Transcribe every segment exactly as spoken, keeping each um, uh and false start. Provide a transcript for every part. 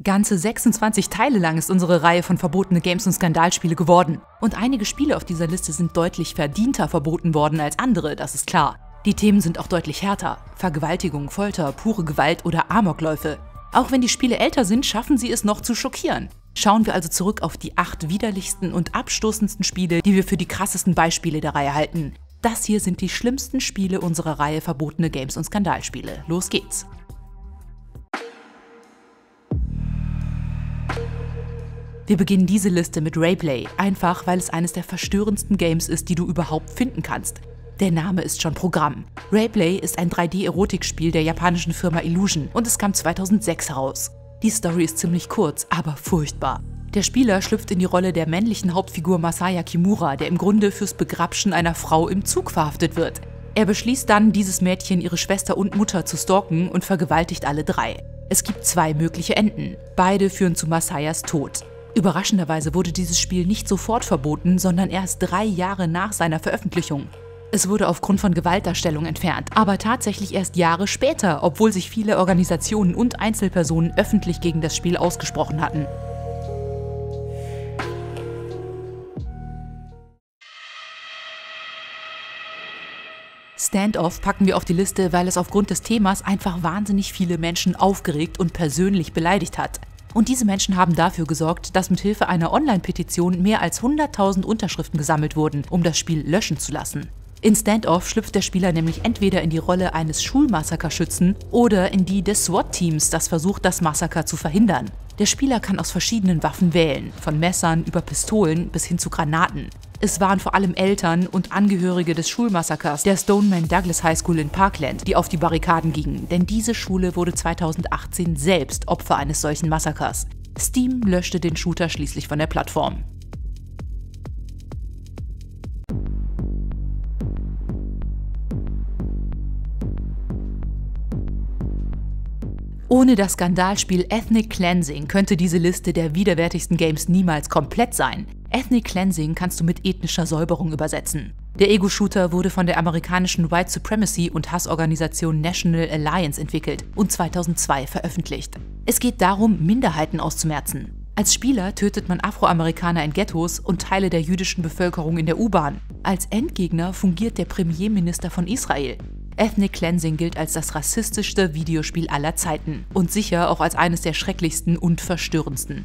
Ganze sechsundzwanzig Teile lang ist unsere Reihe von verbotene Games und Skandalspiele geworden. Und einige Spiele auf dieser Liste sind deutlich verdienter verboten worden als andere, das ist klar. Die Themen sind auch deutlich härter. Vergewaltigung, Folter, pure Gewalt oder Amokläufe. Auch wenn die Spiele älter sind, schaffen sie es noch zu schockieren. Schauen wir also zurück auf die acht widerlichsten und abstoßendsten Spiele, die wir für die krassesten Beispiele der Reihe halten. Das hier sind die schlimmsten Spiele unserer Reihe verbotene Games und Skandalspiele. Los geht's! Wir beginnen diese Liste mit Rayplay, einfach weil es eines der verstörendsten Games ist, die du überhaupt finden kannst. Der Name ist schon Programm. Rayplay ist ein drei D-Erotikspiel der japanischen Firma Illusion und es kam zweitausendsechs heraus. Die Story ist ziemlich kurz, aber furchtbar. Der Spieler schlüpft in die Rolle der männlichen Hauptfigur Masaya Kimura, der im Grunde fürs Begrapschen einer Frau im Zug verhaftet wird. Er beschließt dann, dieses Mädchen, ihre Schwester und Mutter zu stalken und vergewaltigt alle drei. Es gibt zwei mögliche Enden. Beide führen zu Masayas Tod. Überraschenderweise wurde dieses Spiel nicht sofort verboten, sondern erst drei Jahre nach seiner Veröffentlichung. Es wurde aufgrund von Gewaltdarstellung entfernt, aber tatsächlich erst Jahre später, obwohl sich viele Organisationen und Einzelpersonen öffentlich gegen das Spiel ausgesprochen hatten. Standoff packen wir auf die Liste, weil es aufgrund des Themas einfach wahnsinnig viele Menschen aufgeregt und persönlich beleidigt hat. Und diese Menschen haben dafür gesorgt, dass mit Hilfe einer Online-Petition mehr als hunderttausend Unterschriften gesammelt wurden, um das Spiel löschen zu lassen. In Standoff schlüpft der Spieler nämlich entweder in die Rolle eines Schulmassakerschützen oder in die des SWAT-Teams, das versucht, das Massaker zu verhindern. Der Spieler kann aus verschiedenen Waffen wählen, von Messern über Pistolen bis hin zu Granaten. Es waren vor allem Eltern und Angehörige des Schulmassakers der Stoneman Douglas High School in Parkland, die auf die Barrikaden gingen, denn diese Schule wurde zweitausendachtzehn selbst Opfer eines solchen Massakers. Steam löschte den Shooter schließlich von der Plattform. Ohne das Skandalspiel Ethnic Cleansing könnte diese Liste der widerwärtigsten Games niemals komplett sein. Ethnic Cleansing kannst du mit ethnischer Säuberung übersetzen. Der Ego-Shooter wurde von der amerikanischen White Supremacy und Hassorganisation National Alliance entwickelt und zweitausendzwei veröffentlicht. Es geht darum, Minderheiten auszumerzen. Als Spieler tötet man Afroamerikaner in Ghettos und Teile der jüdischen Bevölkerung in der U-Bahn. Als Endgegner fungiert der Premierminister von Israel. Ethnic Cleansing gilt als das rassistischste Videospiel aller Zeiten und sicher auch als eines der schrecklichsten und verstörendsten.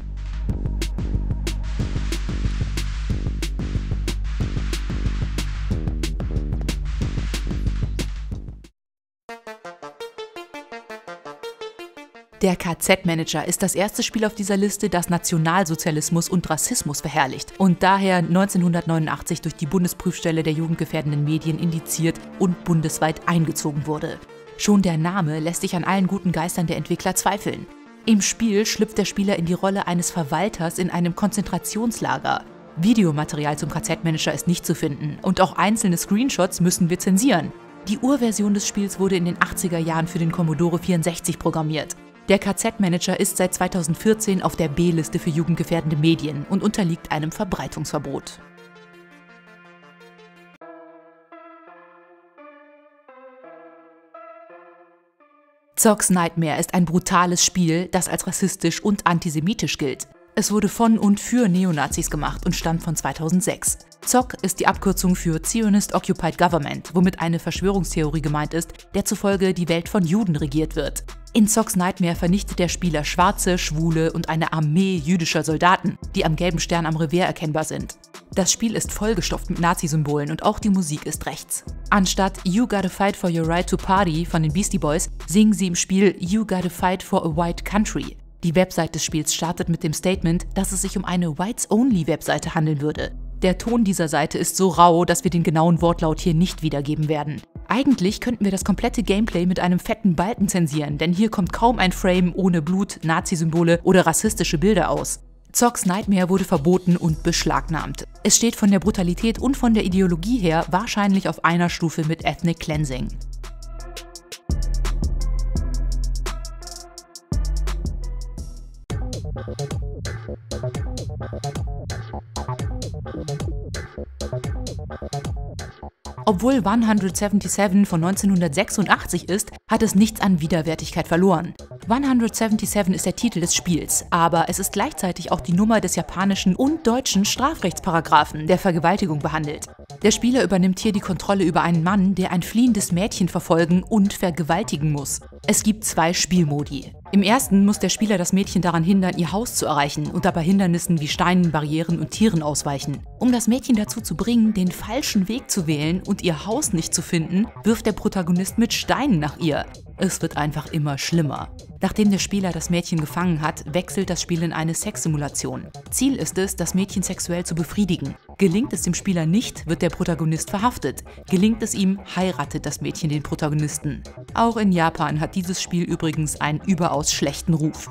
Der K Z-Manager ist das erste Spiel auf dieser Liste, das Nationalsozialismus und Rassismus verherrlicht und daher neunzehnhundertneunundachtzig durch die Bundesprüfstelle der jugendgefährdenden Medien indiziert und bundesweit eingezogen wurde. Schon der Name lässt sich an allen guten Geistern der Entwickler zweifeln. Im Spiel schlüpft der Spieler in die Rolle eines Verwalters in einem Konzentrationslager. Videomaterial zum K Z-Manager ist nicht zu finden und auch einzelne Screenshots müssen wir zensieren. Die Urversion des Spiels wurde in den achtziger Jahren für den Commodore vierundsechzig programmiert. Der K Z-Manager ist seit zweitausendvierzehn auf der B-Liste für jugendgefährdende Medien und unterliegt einem Verbreitungsverbot. Zogs Nightmare ist ein brutales Spiel, das als rassistisch und antisemitisch gilt. Es wurde von und für Neonazis gemacht und stammt von zweitausendsechs. Zog ist die Abkürzung für Zionist Occupied Government, womit eine Verschwörungstheorie gemeint ist, der zufolge die Welt von Juden regiert wird. In Zogs Nightmare vernichtet der Spieler Schwarze, Schwule und eine Armee jüdischer Soldaten, die am gelben Stern am Revers erkennbar sind. Das Spiel ist vollgestopft mit Nazi-Symbolen und auch die Musik ist rechts. Anstatt You Gotta Fight for Your Right to Party von den Beastie Boys singen sie im Spiel You Gotta Fight for a White Country. Die Website des Spiels startet mit dem Statement, dass es sich um eine Whites-Only-Webseite handeln würde. Der Ton dieser Seite ist so rau, dass wir den genauen Wortlaut hier nicht wiedergeben werden. Eigentlich könnten wir das komplette Gameplay mit einem fetten Balken zensieren, denn hier kommt kaum ein Frame ohne Blut, Nazi-Symbole oder rassistische Bilder aus. Zogs Nightmare wurde verboten und beschlagnahmt. Es steht von der Brutalität und von der Ideologie her wahrscheinlich auf einer Stufe mit Ethnic Cleansing. Obwohl hundertsiebenundsiebzig von neunzehnhundertsechsundachtzig ist, hat es nichts an Widerwärtigkeit verloren. hundertsiebenundsiebzig ist der Titel des Spiels, aber es ist gleichzeitig auch die Nummer des japanischen und deutschen Strafrechtsparagraphen, der Vergewaltigung behandelt. Der Spieler übernimmt hier die Kontrolle über einen Mann, der ein fliehendes Mädchen verfolgen und vergewaltigen muss. Es gibt zwei Spielmodi. Im ersten muss der Spieler das Mädchen daran hindern, ihr Haus zu erreichen und dabei Hindernissen wie Steinen, Barrieren und Tieren ausweichen. Um das Mädchen dazu zu bringen, den falschen Weg zu wählen und ihr Haus nicht zu finden, wirft der Protagonist mit Steinen nach ihr. Es wird einfach immer schlimmer. Nachdem der Spieler das Mädchen gefangen hat, wechselt das Spiel in eine Sexsimulation. Ziel ist es, das Mädchen sexuell zu befriedigen. Gelingt es dem Spieler nicht, wird der Protagonist verhaftet. Gelingt es ihm, heiratet das Mädchen den Protagonisten. Auch in Japan hat dieses Spiel übrigens einen überaus schlechten Ruf.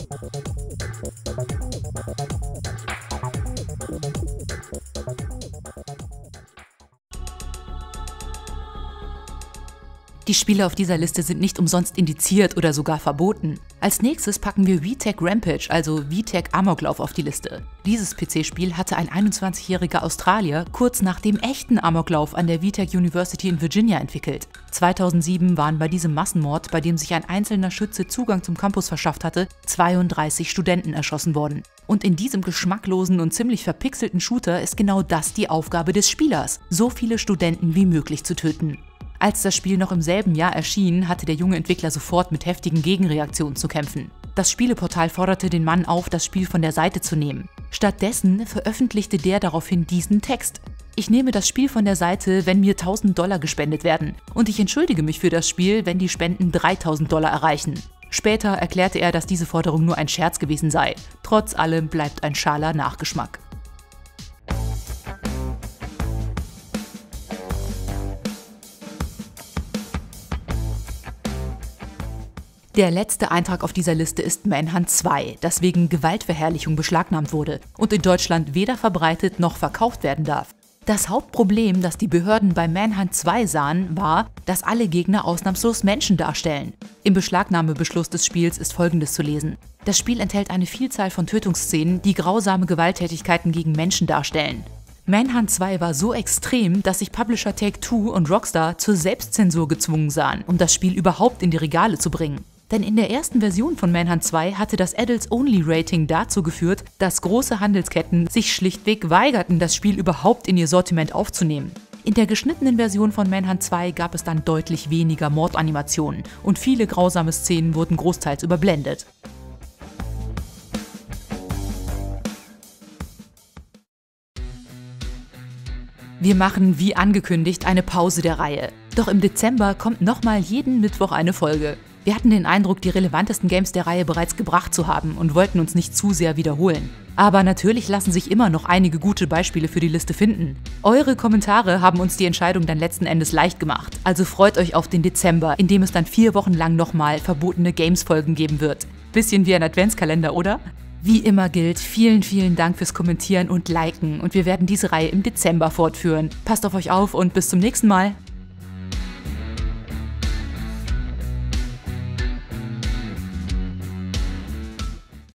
Die Spiele auf dieser Liste sind nicht umsonst indiziert oder sogar verboten. Als nächstes packen wir V-Tech Rampage, also V-Tech Amoklauf, auf die Liste. Dieses P C-Spiel hatte ein einundzwanzigjähriger Australier kurz nach dem echten Amoklauf an der V-Tech University in Virginia entwickelt. zweitausendsieben waren bei diesem Massenmord, bei dem sich ein einzelner Schütze Zugang zum Campus verschafft hatte, zweiunddreißig Studenten erschossen worden. Und in diesem geschmacklosen und ziemlich verpixelten Shooter ist genau das die Aufgabe des Spielers, so viele Studenten wie möglich zu töten. Als das Spiel noch im selben Jahr erschien, hatte der junge Entwickler sofort mit heftigen Gegenreaktionen zu kämpfen. Das Spieleportal forderte den Mann auf, das Spiel von der Seite zu nehmen. Stattdessen veröffentlichte der daraufhin diesen Text: Ich nehme das Spiel von der Seite, wenn mir tausend Dollar gespendet werden. Und ich entschuldige mich für das Spiel, wenn die Spenden dreitausend Dollar erreichen. Später erklärte er, dass diese Forderung nur ein Scherz gewesen sei. Trotz allem bleibt ein schaler Nachgeschmack. Der letzte Eintrag auf dieser Liste ist Manhunt zwei, das wegen Gewaltverherrlichung beschlagnahmt wurde und in Deutschland weder verbreitet noch verkauft werden darf. Das Hauptproblem, das die Behörden bei Manhunt zwei sahen, war, dass alle Gegner ausnahmslos Menschen darstellen. Im Beschlagnahmebeschluss des Spiels ist Folgendes zu lesen: Das Spiel enthält eine Vielzahl von Tötungsszenen, die grausame Gewalttätigkeiten gegen Menschen darstellen. Manhunt zwei war so extrem, dass sich Publisher Take-Two und Rockstar zur Selbstzensur gezwungen sahen, um das Spiel überhaupt in die Regale zu bringen. Denn in der ersten Version von Manhunt zwei hatte das Adults-Only-Rating dazu geführt, dass große Handelsketten sich schlichtweg weigerten, das Spiel überhaupt in ihr Sortiment aufzunehmen. In der geschnittenen Version von Manhunt zwei gab es dann deutlich weniger Mordanimationen und viele grausame Szenen wurden großteils überblendet. Wir machen, wie angekündigt, eine Pause der Reihe. Doch im Dezember kommt nochmal jeden Mittwoch eine Folge. Wir hatten den Eindruck, die relevantesten Games der Reihe bereits gebracht zu haben und wollten uns nicht zu sehr wiederholen. Aber natürlich lassen sich immer noch einige gute Beispiele für die Liste finden. Eure Kommentare haben uns die Entscheidung dann letzten Endes leicht gemacht. Also freut euch auf den Dezember, in dem es dann vier Wochen lang nochmal verbotene Games-Folgen geben wird. Bisschen wie ein Adventskalender, oder? Wie immer gilt, vielen, vielen Dank fürs Kommentieren und Liken und wir werden diese Reihe im Dezember fortführen. Passt auf euch auf und bis zum nächsten Mal!